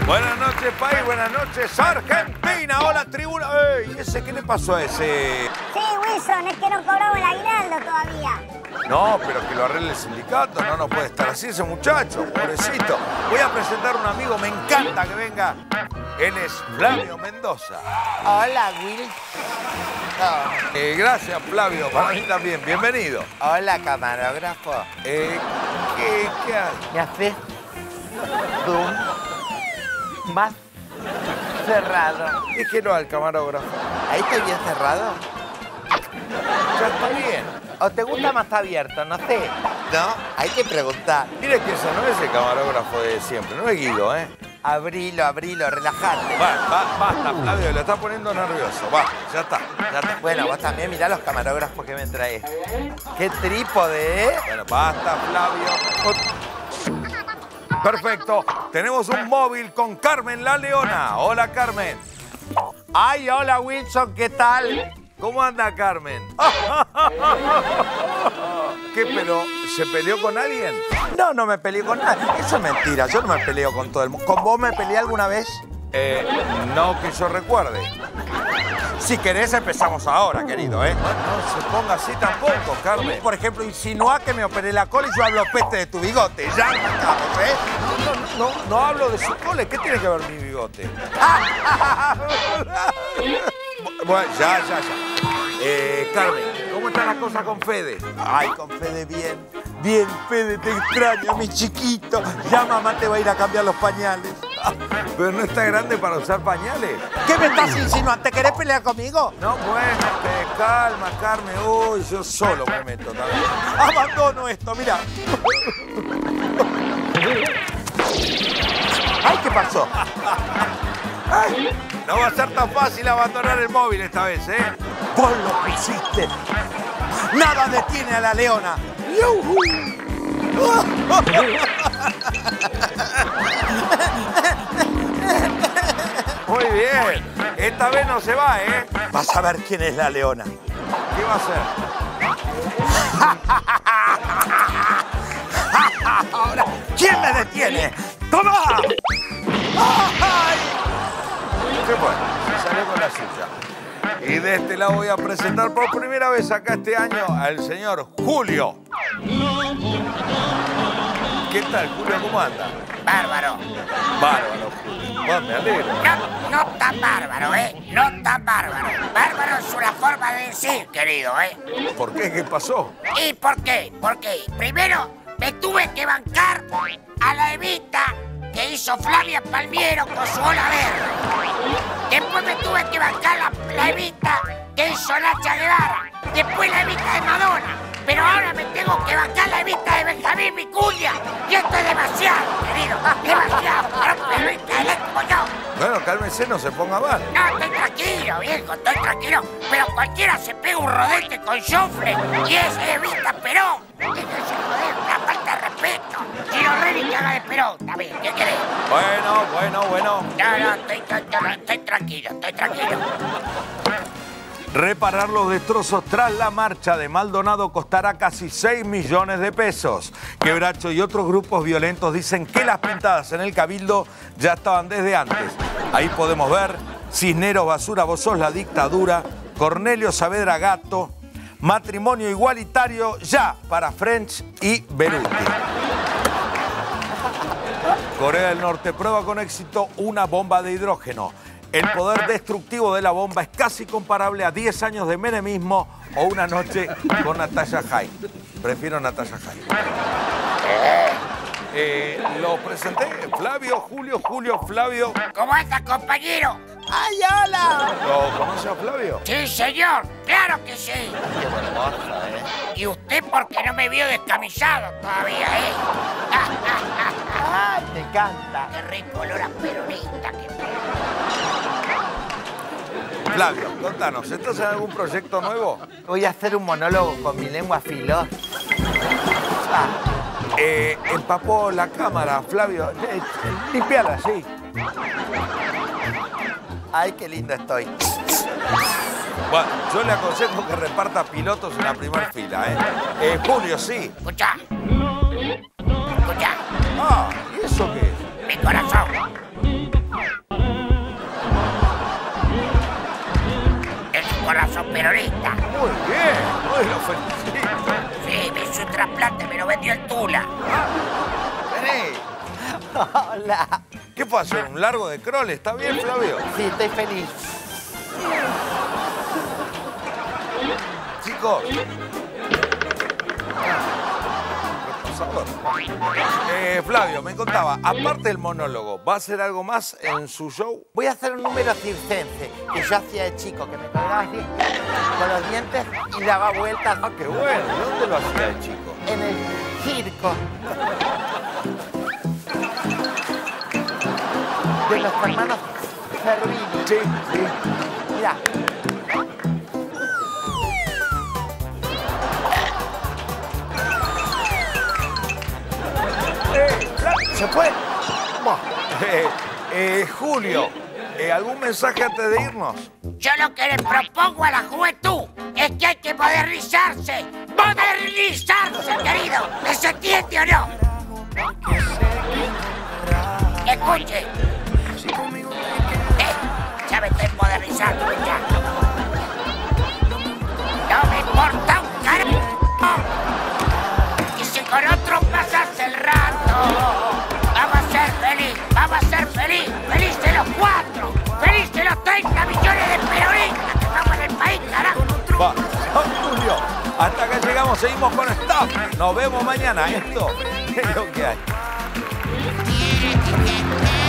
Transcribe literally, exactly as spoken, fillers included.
Buenas noches, país. Buenas noches, Argentina. Hola, tribuna. Ey, ¿ese qué le pasó a ese? Sí, Wilson, es que no cobramos el aguinaldo todavía. No, pero que lo arregle el sindicato. No, no puede estar así ese muchacho, pobrecito. Voy a presentar a un amigo, me encanta que venga. Él es Flavio Mendoza. Hola, Will. Oh. Eh, gracias, Flavio. Para mí también. Bienvenido. Hola, camarógrafo. Eh, ¿qué, ¿Qué hay? ¿Me haces zoom más cerrado? Dígelo al camarógrafo. ¿Ahí estoy bien cerrado? Ya está bien. ¿O te gusta más abierto? No sé. ¿No? Hay que preguntar. Mire que ese no es el camarógrafo de siempre. No es Guido, ¿eh? Abrilo, abrilo, relajate. Va, va, basta, Flavio, le está poniendo nervioso. Va, ya está, ya está. Bueno, vos también mirá los camarógrafos que me traes. ¡Qué trípode, eh! Bueno, basta, Flavio. Perfecto. Tenemos un móvil con Carmen la Leona. Hola, Carmen. Ay, hola, Wilson, ¿qué tal? ¿Cómo anda, Carmen? ¿Qué, pero se peleó con alguien? No, no me peleé con nadie. Eso es mentira. Yo no me peleo con todo el mundo. ¿Con vos me peleé alguna vez? Eh, no que yo recuerde. Si querés, empezamos ahora, querido, ¿eh? No, no se ponga así tampoco, Carmen. Por ejemplo, insinúa que me operé la cola y yo hablo peste de tu bigote. Ya arrancamos, ¿eh? No, no, no, no hablo de su cola. ¿Qué tiene que ver mi bigote? Bueno, ya, ya, ya. Eh, Carmen, ¿cómo están las cosas con Fede? Ay, con Fede bien. Bien, Fede, te extraño, mi chiquito. Ya mamá te va a ir a cambiar los pañales. Pero no está grande para usar pañales. ¿Qué me estás insinuando? ¿Te querés pelear conmigo? No, bueno, te calma, Carmen. Uy, yo solo me meto también. Abandono esto, mira. Ay, ¿qué pasó? Ay, no va a ser tan fácil abandonar el móvil esta vez, ¿eh? Vos lo pusiste. Nada detiene a la leona. Muy bien. Esta vez no se va, ¿eh? Vas a ver quién es la leona. ¿Qué va a hacer? Ahora, ¿quién me detiene? ¡Toma! ¡Ay! ¿Qué fue? Se salió con la suya. Y de este lado voy a presentar por primera vez acá este año al señor Julio. ¿Qué tal, Julio? ¿Cómo anda? Bárbaro. Bárbaro, Julio. Bueno, me alegro. No, no tan bárbaro, ¿eh? No tan bárbaro. Bárbaro es una forma de decir, querido, ¿eh? ¿Por qué? ¿Qué pasó? ¿Y por qué? Porque primero me tuve que bancar a la Evita que hizo Flavia Palmiero con su ola verde. Después me tuve que bancar la, la Evita que hizo Nacha Guevara. Después la Evita de Madonna. Pero ahora me tengo que bancar la Evita de Benjamín Vicuña. Y esto es demasiado, querido. Demasiado. Para un periodista eléctrico yo. Bueno, cálmese, no se ponga mal. No, estoy tranquilo, viejo, estoy tranquilo. Pero cualquiera se pega un rodete con Joffre y es Evita Perón. Déjense joder, una falta de respeto. Si no Reni que haga de Perón, también, ¿qué querés? Bueno, bueno, bueno. No, no, estoy, estoy, estoy, estoy tranquilo, estoy tranquilo. Reparar los destrozos tras la marcha de Maldonado costará casi seis millones de pesos. Quebracho y otros grupos violentos dicen que las pintadas en el Cabildo ya estaban desde antes. Ahí podemos ver Cisneros Basura, vos sos la dictadura, Cornelio Saavedra Gato, matrimonio igualitario ya para French y Beruti. Corea del Norte prueba con éxito una bomba de hidrógeno. El poder destructivo de la bomba es casi comparable a diez años de menemismo o una noche con Natalia Jai. Prefiero Natalia Jai. Eh, lo presenté, Flavio, Julio, Julio, Flavio. ¿Cómo anda, compañero? ¡Ay, hola! ¿Lo conoce a Flavio? Sí, señor, claro que sí. Qué buen mozo, ¿eh? Y usted porque no me vio descamisado todavía, ¿eh? ¡Ay, te encanta! Qué rico olor a peronista que Flavio, contanos, ¿estás en algún proyecto nuevo? Voy a hacer un monólogo con mi lengua filosa. Eh, empapó la cámara, Flavio. Eh, limpiala, sí. Ay, qué lindo estoy. Bueno, yo le aconsejo que reparta pilotos en la primera fila, ¿eh? eh Julio, sí. Escuchá. Escuchá. Ah, ¿y eso qué es? Mi corazón. chocolate me lo vendió el Tula. Vení. Hola. ¿Qué fue a hacer? ¿Un largo de crole? ¿Está bien, Flavio? Sí, estoy feliz. Chicos. Repasador. Eh, Flavio, me contaba, aparte del monólogo, ¿va a hacer algo más en su show? Voy a hacer un número circense que yo hacía de chico, que me colgaba así con los dientes y daba vueltas. Ah, qué bueno. ¿Y dónde lo hacía de chico? En el circo. De los hermanos Ferruini. Sí, sí. Mira. ¿Se puede? Eh, eh, Julio, eh, ¿algún mensaje antes de irnos? Yo lo que le propongo a la juventud es que hay que modernizarse. ¡Modernizarse, querido! ¿Me se entiende o no? Escuche. Eh, ya me estoy modernizando, ya. No me importa un carajo. Y si con otro pasas el rato, vamos a ser feliz, vamos a ser feliz, felices los cuatro, felices los treinta millones de peronistas que estamos en el país, carajo. Va, va, Julio, hasta acá llegamos, seguimos con Staff. Nos vemos mañana. Esto es lo que hay.